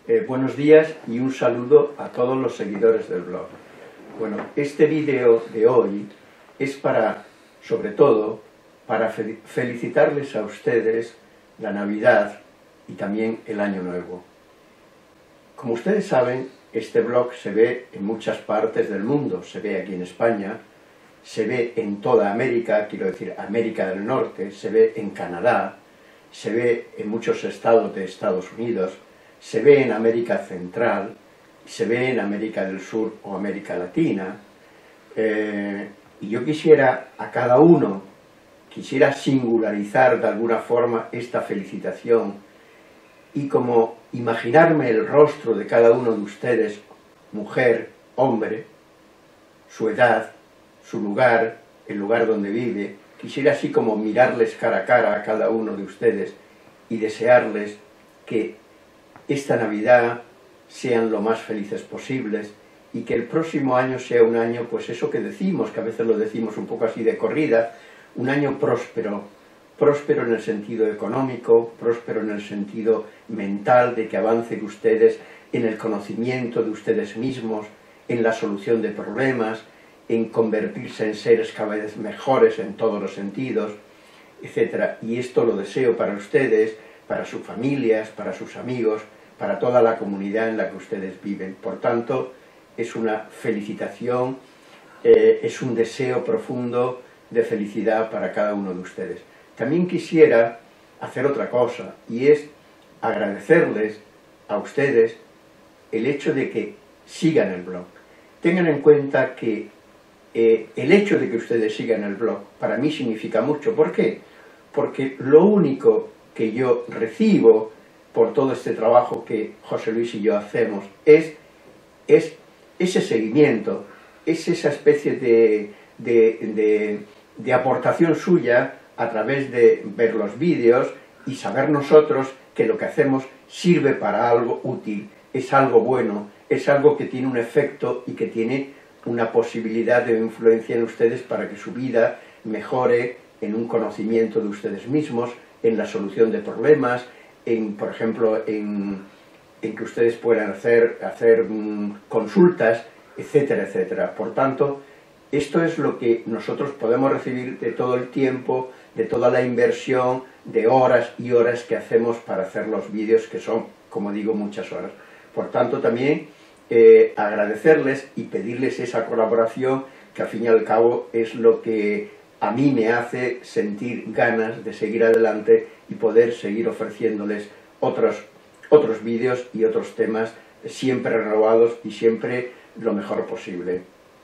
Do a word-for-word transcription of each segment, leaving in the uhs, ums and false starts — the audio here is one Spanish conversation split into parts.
Eh, buenos días y un saludo a todos los seguidores del blog. Bueno, este vídeo de hoy es para, sobre todo, para fel- felicitarles a ustedes la Navidad y también el Año Nuevo. Como ustedes saben, este blog se ve en muchas partes del mundo, se ve aquí en España, se ve en toda América, quiero decir América del Norte, se ve en Canadá, se ve en muchos estados de Estados Unidos, se ve en América Central, se ve en América del Sur o América Latina, eh, y yo quisiera a cada uno, quisiera singularizar de alguna forma esta felicitación y como imaginarme el rostro de cada uno de ustedes, mujer, hombre, su edad, su lugar, el lugar donde vive, quisiera así como mirarles cara a cara a cada uno de ustedes y desearles que esta Navidad sean lo más felices posibles y que el próximo año sea un año, pues eso que decimos, que a veces lo decimos un poco así de corrida, un año próspero, próspero en el sentido económico, próspero en el sentido mental, de que avancen ustedes en el conocimiento de ustedes mismos, en la solución de problemas, en convertirse en seres cada vez mejores en todos los sentidos, etcétera. Y esto lo deseo para ustedes, para sus familias, para sus amigos, para toda la comunidad en la que ustedes viven. Por tanto, es una felicitación, eh, es un deseo profundo de felicidad para cada uno de ustedes. También quisiera hacer otra cosa, y es agradecerles a ustedes el hecho de que sigan el blog. Tengan en cuenta que eh, el hecho de que ustedes sigan el blog para mí significa mucho. ¿Por qué? Porque lo único que yo recibo por todo este trabajo que José Luis y yo hacemos es, es ese seguimiento, es esa especie de, de, de, de aportación suya a través de ver los vídeos y saber nosotros que lo que hacemos sirve para algo útil, es algo bueno, es algo que tiene un efecto y que tiene una posibilidad de influencia en ustedes para que su vida mejore en un conocimiento de ustedes mismos, en la solución de problemas, en, por ejemplo, en, en que ustedes puedan hacer, hacer um, consultas, etcétera, etcétera. Por tanto, esto es lo que nosotros podemos recibir de todo el tiempo, de toda la inversión, de horas y horas que hacemos para hacer los vídeos, que son, como digo, muchas horas. Por tanto, también eh, agradecerles y pedirles esa colaboración, que al fin y al cabo es lo que a mí me hace sentir ganas de seguir adelante y poder seguir ofreciéndoles otros, otros vídeos y otros temas siempre renovados y siempre lo mejor posible.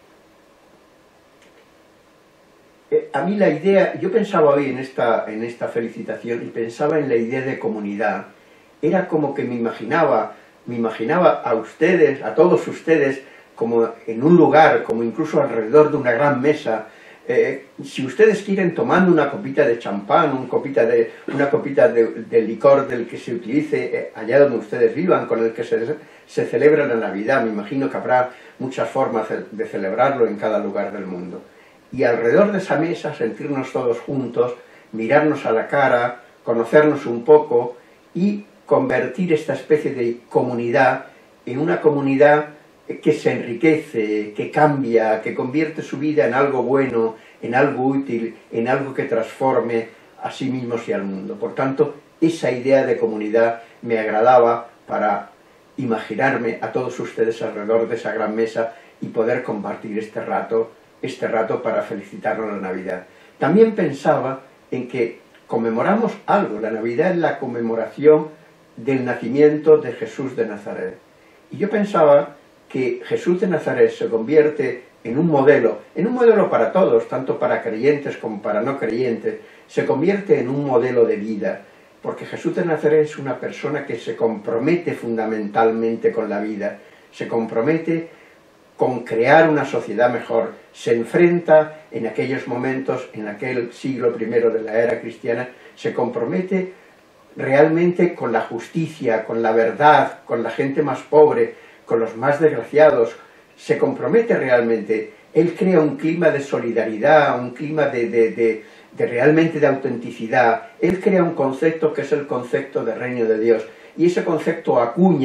Eh, a mí la idea, yo pensaba hoy en esta, en esta felicitación y pensaba en la idea de comunidad. Era como que me imaginaba, me imaginaba a ustedes, a todos ustedes, como en un lugar, como incluso alrededor de una gran mesa. Eh, si ustedes quieren, tomando una copita de champán, un copita de, una copita de, de licor del que se utilice eh, allá donde ustedes vivan, con el que se, se celebra la Navidad, me imagino que habrá muchas formas de celebrarlo en cada lugar del mundo. Y alrededor de esa mesa sentirnos todos juntos, mirarnos a la cara, conocernos un poco y convertir esta especie de comunidad en una comunidad que se enriquece, que cambia, que convierte su vida en algo bueno, en algo útil, en algo que transforme a sí mismos y al mundo. Por tanto, esa idea de comunidad me agradaba para imaginarme a todos ustedes alrededor de esa gran mesa y poder compartir este rato, este rato para felicitarnos la Navidad. También pensaba en que conmemoramos algo. La Navidad es la conmemoración del nacimiento de Jesús de Nazaret. Y yo pensaba que Jesús de Nazaret se convierte en un modelo, en un modelo para todos, tanto para creyentes como para no creyentes, se convierte en un modelo de vida, porque Jesús de Nazaret es una persona que se compromete fundamentalmente con la vida, se compromete con crear una sociedad mejor, se enfrenta en aquellos momentos, en aquel siglo primero de la era cristiana, se compromete realmente con la justicia, con la verdad, con la gente más pobre, con los más desgraciados, se compromete realmente. Él crea un clima de solidaridad, un clima de, de, de, de realmente de autenticidad. Él crea un concepto que es el concepto de reino de Dios, y ese concepto acuña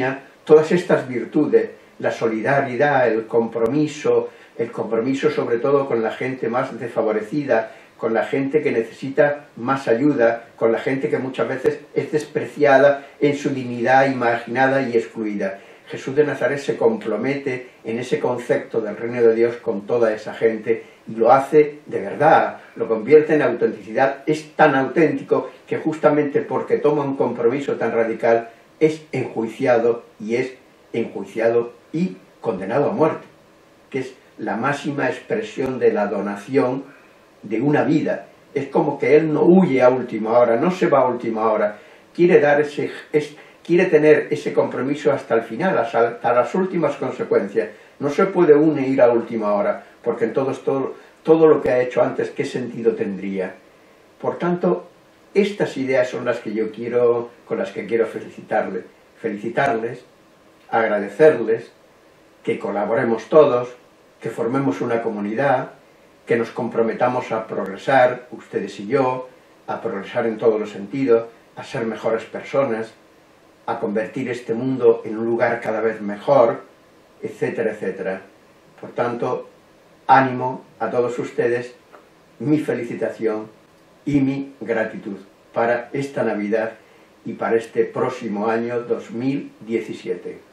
todas estas virtudes, la solidaridad, el compromiso, el compromiso sobre todo con la gente más desfavorecida, con la gente que necesita más ayuda, con la gente que muchas veces es despreciada en su dignidad, imaginada y excluida. Jesús de Nazaret se compromete en ese concepto del reino de Dios con toda esa gente y lo hace de verdad, lo convierte en autenticidad. Es tan auténtico que justamente porque toma un compromiso tan radical es enjuiciado y es enjuiciado y condenado a muerte, que es la máxima expresión de la donación de una vida. Es como que él no huye a última hora, no se va a última hora, quiere dar ese, es, quiere tener ese compromiso hasta el final, hasta las últimas consecuencias. No se puede uno ir a última hora, porque entonces todo, todo lo que ha hecho antes, ¿qué sentido tendría? Por tanto, estas ideas son las que yo quiero, con las que quiero felicitarles, felicitarles, agradecerles, que colaboremos todos, que formemos una comunidad, que nos comprometamos a progresar, ustedes y yo, a progresar en todos los sentidos, a ser mejores personas, a convertir este mundo en un lugar cada vez mejor, etcétera, etcétera. Por tanto, ánimo a todos ustedes, mi felicitación y mi gratitud para esta Navidad y para este próximo año dos mil diecisiete.